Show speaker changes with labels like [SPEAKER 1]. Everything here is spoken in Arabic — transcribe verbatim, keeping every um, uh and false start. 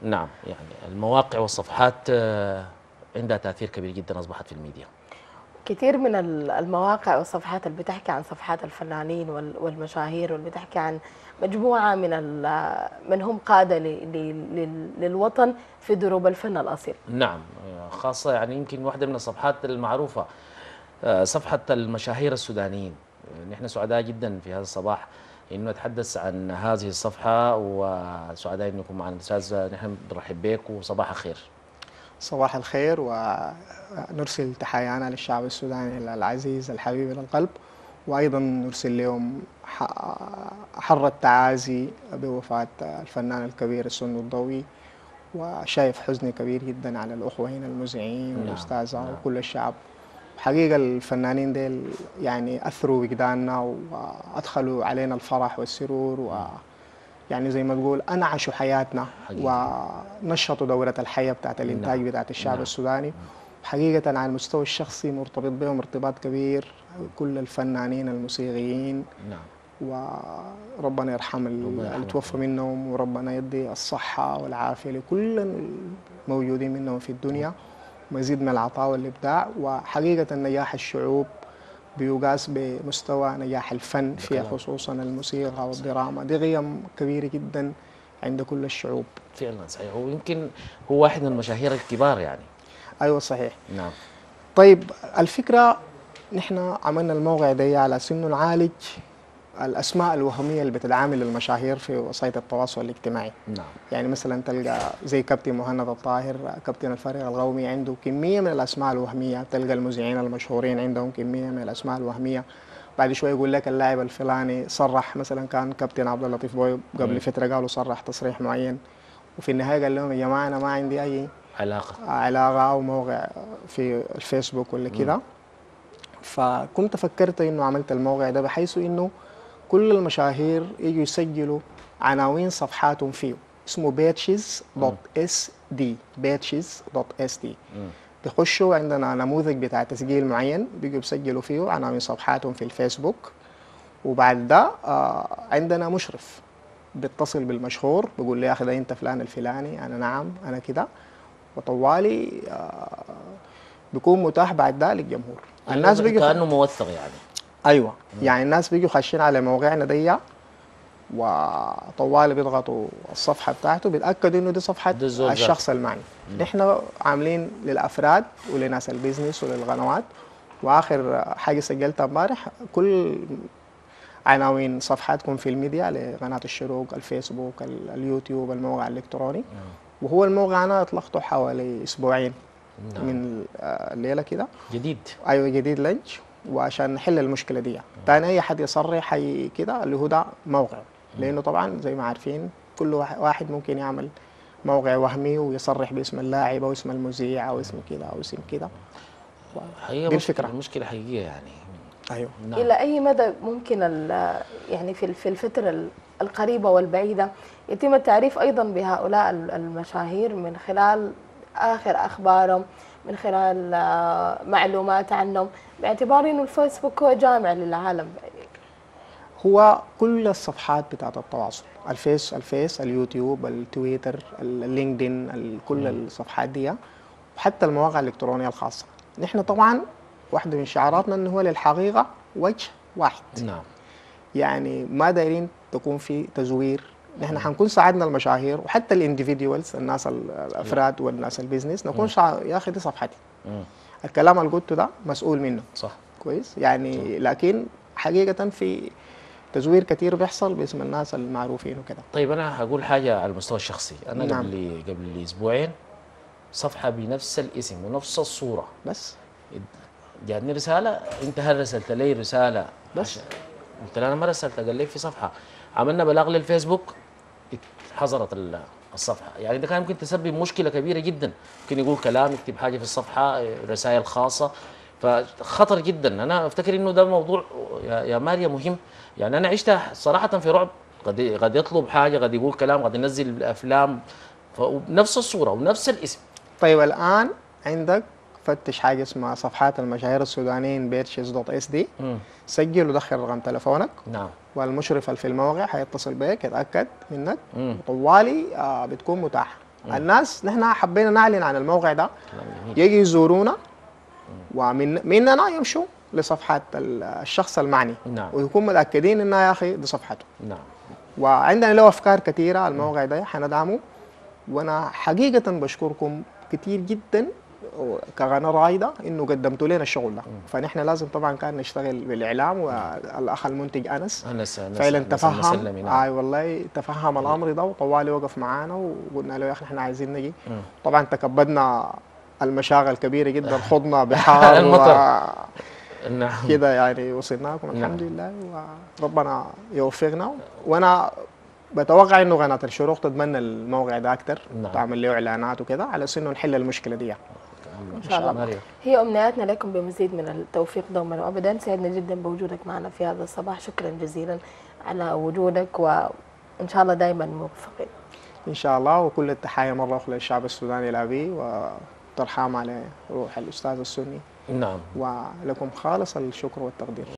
[SPEAKER 1] نعم، يعني المواقع والصفحات آه، عندها تأثير كبير جدا أصبحت في الميديا.
[SPEAKER 2] كثير من ال- المواقع والصفحات اللي بتحكي عن صفحات الفنانين وال- والمشاهير، واللي بتحكي عن مجموعة من ال- من هم قادة ل- ل- لل- للوطن في دروب الفن الأصيل.
[SPEAKER 1] نعم، آه، خاصة يعني يمكن واحدة من الصفحات المعروفة آه، صفحة المشاهير السودانيين. آه، نحن سعداء جدا في هذا الصباح انه نتحدث عن هذه الصفحة، وسعداء انكم معنا الاستاذ. نحن بنرحب بك وصباح الخير.
[SPEAKER 3] صباح الخير، ونرسل تحايانا للشعب السوداني العزيز الحبيب للقلب، وأيضا نرسل لهم حر التعازي بوفاة الفنان الكبير السن الضوي. وشايف حزن كبير جدا على الأخوة هنا المذيعين
[SPEAKER 1] نعم
[SPEAKER 3] والأستاذة
[SPEAKER 1] نعم.
[SPEAKER 3] وكل الشعب. حقيقة الفنانين ديل يعني أثروا وجداننا وأدخلوا علينا الفرح والسرور، و يعني زي ما تقول أنعشوا حياتنا
[SPEAKER 1] حقيقي.
[SPEAKER 3] ونشطوا دورة الحياة بتاعت الإنتاج
[SPEAKER 1] نعم
[SPEAKER 3] بتاعت الشعب
[SPEAKER 1] نعم.
[SPEAKER 3] السوداني. حقيقة على المستوى الشخصي مرتبط بهم ارتباط كبير كل الفنانين الموسيقيين،
[SPEAKER 1] نعم.
[SPEAKER 3] وربنا يرحم
[SPEAKER 1] ربنا
[SPEAKER 3] اللي توفى
[SPEAKER 1] يرحمهم.
[SPEAKER 3] منهم، وربنا يدي الصحة والعافية لكل الموجودين منهم في الدنيا، مزيد من العطاء والإبداع. وحقيقة نجاح الشعوب بيقاس بمستوى نجاح الفن فيها،
[SPEAKER 1] بكلام.
[SPEAKER 3] خصوصا الموسيقى والدراما، دي قيم كبيرة جدا عند كل الشعوب.
[SPEAKER 1] فعلا صحيح، ويمكن هو واحد من المشاهير الكبار يعني.
[SPEAKER 3] أيوة صحيح.
[SPEAKER 1] نعم.
[SPEAKER 3] طيب الفكرة نحن عملنا الموقع ده على سنه نعالج الأسماء الوهمية اللي بتتعامل المشاهير في وسائل التواصل الاجتماعي.
[SPEAKER 1] نعم.
[SPEAKER 3] يعني مثلا تلقى زي كابتن مهند الطاهر، كابتن الفريق القومي، عنده كمية من الأسماء الوهمية. تلقى المذيعين المشهورين عندهم كمية من الأسماء الوهمية. بعد شوي يقول لك اللاعب الفلاني صرح، مثلا كان كابتن عبد اللطيف بوي قبل فترة قالوا صرح تصريح معين، وفي النهاية قال لهم يا جماعة أنا ما عندي أي
[SPEAKER 1] علاقة.
[SPEAKER 3] علاقة أو موقع في الفيسبوك ولا كده. فكنت فكرت إنه عملت الموقع ده بحيث إنه كل المشاهير يجوا يسجلوا عناوين صفحاتهم فيه، اسمه بيتشز دوت اس دي، بيتشز دوت اس دي. بيخشوا عندنا نموذج بتاع تسجيل معين بيجوا بيسجلوا فيه عناوين صفحاتهم في الفيسبوك، وبعد ده آه عندنا مشرف بيتصل بالمشهور بيقول لي يا اخي ده انت فلان الفلاني، انا نعم انا كده، وطوالي آه بيكون متاح بعد ده للجمهور. الناس
[SPEAKER 1] يعني
[SPEAKER 3] بيجوا
[SPEAKER 1] كأنه موثق يعني.
[SPEAKER 3] ايوه مم. يعني الناس بيجوا خاشين على موقعنا دي، وطوالي بيضغطوا الصفحه بتاعته بيتاكدوا انه دي صفحه
[SPEAKER 1] ده الزول
[SPEAKER 3] الشخص المعني. نحن عاملين للافراد ولناس البيزنس وللقنوات. واخر حاجه سجلتها امبارح كل عناوين صفحاتكم في الميديا لقناه الشروق، الفيسبوك، ال- اليوتيوب، الموقع الالكتروني. وهو الموقع انا اطلقته حوالي اسبوعين
[SPEAKER 1] نعم.
[SPEAKER 3] من آه، الليله كده.
[SPEAKER 1] جديد.
[SPEAKER 3] ايوه جديد لانش، وعشان نحل المشكله دي. تاني اي حد يصرح اي كده اللي هو ده موقع، لانه طبعا زي ما عارفين كل واحد واحد ممكن يعمل موقع وهمي ويصرح باسم اللاعب او اسم المذيع او اسم كده او اسم كده.
[SPEAKER 1] حقيقة
[SPEAKER 3] دي
[SPEAKER 1] مشكلة
[SPEAKER 3] الفكره.
[SPEAKER 1] مشكلة حقيقية يعني.
[SPEAKER 3] ايوه
[SPEAKER 1] نعم.
[SPEAKER 2] إلى أي مدى ممكن ال- يعني في في الفترة ال- القريبة والبعيدة يتم التعريف أيضا بهؤلاء ال- المشاهير من خلال آخر أخبارهم، من خلال آه، معلومات عنهم، باعتبار إنه الفيسبوك هو جامع للعالم؟
[SPEAKER 3] هو كل الصفحات بتاعت التواصل، الفيس الفيس اليوتيوب، التويتر، اللينكدين، ال- كل الصفحات دي، وحتى المواقع الالكترونيه الخاصه. نحن طبعا واحده من شعاراتنا انه هو للحقيقه وجه واحد.
[SPEAKER 1] نعم.
[SPEAKER 3] يعني ما دايرين تكون في تزوير. نحن حنكون ساعدنا المشاهير وحتى الانديفيديوالز، الناس ال- الافراد والناس البيزنس، نكون شع... يا اخي دي صفحتي،
[SPEAKER 1] مم.
[SPEAKER 3] الكلام اللي قلته ده مسؤول منه.
[SPEAKER 1] صح.
[SPEAKER 3] كويس يعني. لكن حقيقه في تزوير كتير بيحصل باسم الناس المعروفين وكده.
[SPEAKER 1] طيب أنا هقول حاجة على المستوى الشخصي. أنا
[SPEAKER 3] نعم.
[SPEAKER 1] قبل قبل أسبوعين صفحة بنفس الاسم ونفس الصورة
[SPEAKER 3] بس
[SPEAKER 1] جاتني رسالة، أنت هل رسلت لي رسالة؟
[SPEAKER 3] بس
[SPEAKER 1] عشان- قلت له أنا ما رسلت، قال لي في صفحة. عملنا بلاغ للفيسبوك، حظرت ال- الصفحة. يعني ده كان ممكن تسبب مشكلة كبيرة جدا. ممكن يقول كلام، يكتب حاجة في الصفحة، رسائل خاصة، فخطر جدا. أنا أفتكر إنه ده موضوع يا يا ماريا مهم. يعني أنا عشت صراحة في رعب، قد قد يطلب حاجة، قد يقول كلام، قد ينزل أفلام بنفس الصورة ونفس الاسم.
[SPEAKER 3] طيب الان عندك فتش حاجه اسمها صفحات المشاهير السودانيين بيتشز دوت اس دي،
[SPEAKER 1] مم.
[SPEAKER 3] سجل ودخل رقم تليفونك،
[SPEAKER 1] نعم.
[SPEAKER 3] والمشرف اللي في الموقع هيتصل بك يتاكد منك،
[SPEAKER 1] مم.
[SPEAKER 3] وطوالي آه بتكون متاح الناس نحن حبينا نعلن عن الموقع ده،
[SPEAKER 1] كلام جميل.
[SPEAKER 3] يجي يزورونا ومن مننا يمشوا لصفحة ال- الشخص المعني،
[SPEAKER 1] نعم.
[SPEAKER 3] ويكون متأكدين إنها يا أخي دي صفحته.
[SPEAKER 1] نعم.
[SPEAKER 3] وعندنا له أفكار كثيرة الموقع ده حندعمه، وأنا حقيقة بشكركم كثير جدا كقناة رائدة إنه قدمتوا لنا الشغل ده. فنحن لازم طبعا كان نشتغل بالإعلام، والأخ المنتج أنس
[SPEAKER 1] أنس أنس
[SPEAKER 3] فعلا
[SPEAKER 1] أنس
[SPEAKER 3] تفهم.
[SPEAKER 1] المسلمي، نعم.
[SPEAKER 3] آي والله تفهم الأمر ده، وطوالي وقف معانا وقلنا له يا أخي نحن عايزين نجي.
[SPEAKER 1] مم.
[SPEAKER 3] طبعا تكبدنا المشاغل كبيرة جدا، خضنا بحار
[SPEAKER 1] المطر. نعم.
[SPEAKER 3] كده يعني وصلناكم الحمد
[SPEAKER 1] نعم.
[SPEAKER 3] لله، وربنا يوفقنا. وانا بتوقع انه قناه الشروق تتبنى الموقع ده اكثر،
[SPEAKER 1] نعم.
[SPEAKER 3] تعمل له اعلانات وكده على اساس انه نحل المشكله دي.
[SPEAKER 2] ان شاء الله.
[SPEAKER 1] مريم.
[SPEAKER 2] هي امنياتنا لكم بمزيد من التوفيق دوما وابدا. سعدنا جدا بوجودك معنا في هذا الصباح، شكرا جزيلا على وجودك، وان شاء الله دائما موفقين.
[SPEAKER 3] ان شاء الله. وكل التحايا مره اخرى للشعب السوداني الابي، وترحم على روح الاستاذ السني،
[SPEAKER 1] نعم.
[SPEAKER 3] ولكم خالص الشكر والتقدير.